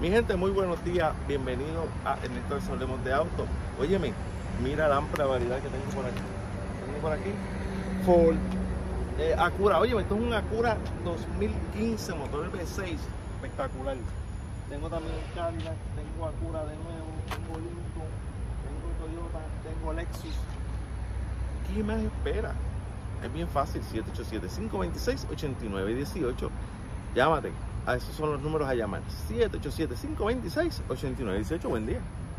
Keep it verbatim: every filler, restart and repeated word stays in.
Mi gente, muy buenos días, bienvenidos a Ernesto Hablemos de Auto. Óyeme, mira la amplia variedad que tengo por aquí. Tengo por aquí Ford, eh, Acura. Óyeme, esto es un Acura dos mil quince, motor V seis, espectacular. Tengo también Cadillac, tengo Acura de nuevo, tengo Lincoln, tengo Toyota, tengo Lexus. ¿Qué más espera? Es bien fácil, siete ocho siete, cinco dos seis, ocho nueve uno ocho. Llámate. A esos son los números a llamar. siete ocho siete, cinco dos seis, ocho nueve uno ocho. Buen día.